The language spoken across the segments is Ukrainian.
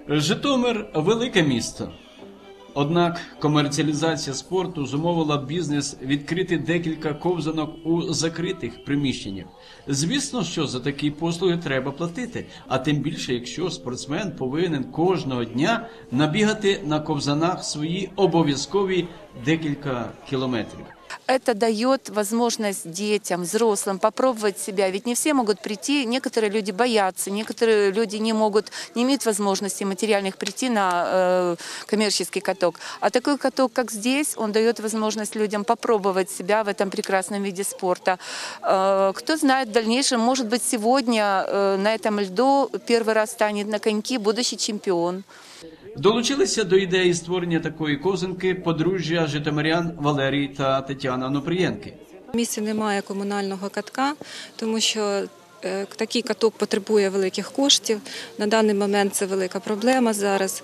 Житомир – велике місто. Однак комерціалізація спорту зумовила бізнес відкрити декілька ковзанок у закритих приміщеннях. Звісно, що за такі послуги треба платити, а тим більше, якщо спортсмен повинен кожного дня набігати на ковзанах свої обов'язкові декілька кілометрів. Это дает возможность детям, взрослым попробовать себя. Ведь не все могут прийти, некоторые люди боятся, некоторые люди не имеют возможности материальных прийти на коммерческий каток. А такой каток, как здесь, он дает возможность людям попробовать себя в этом прекрасном виде спорта. Кто знает, в дальнейшем, может быть, сегодня на этом льду первый раз станет на коньки будущий чемпион. Долучилися до ідеї створення такої ковзанки подружжя житомирян Валерій та Тетяна Онопрієнки. В місті немає комунального катка, тому що такий каток потребує великих коштів. На даний момент це велика проблема зараз.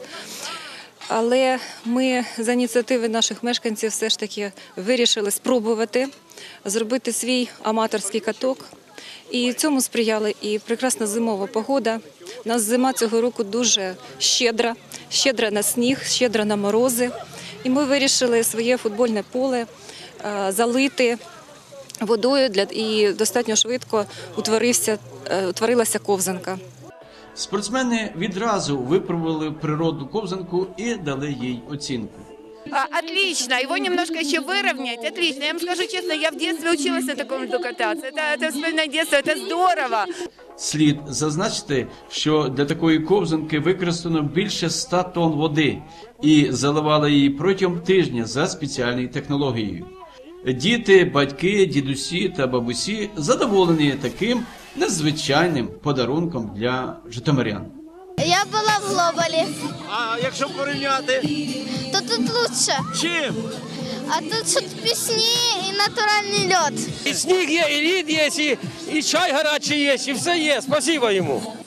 Але ми за ініціативи наших мешканців все ж таки вирішили спробувати зробити свій аматорський каток. І цьому сприяла і прекрасна зимова погода. У нас зима цього року дуже щедра на сніг, щедра на морози. І ми вирішили своє футбольне поле залити водою, і достатньо швидко утворилася ковзанка. Спортсмени відразу випробували природну ковзанку і дали їй оцінку. Отлично, его немножко еще выровнять, отлично. Я вам скажу честно, я в детстве училась на таком льду кататься. Это вспоминать детство, это здорово. Слід зазначити, що для такої ковзанки використано більше 100 тонн води і заливали її протягом тижня за спеціальною технологією. Діти, батьки, дідусі та бабусі задоволені таким незвичайним подарунком для житомирян. Я була в Глобалі. А якщо порівняти? То тут лучше. Чим? А тут тут пісні і натуральний лід. І сніг є, і лід є, і чай гарячий є, і все є. Спасибо йому.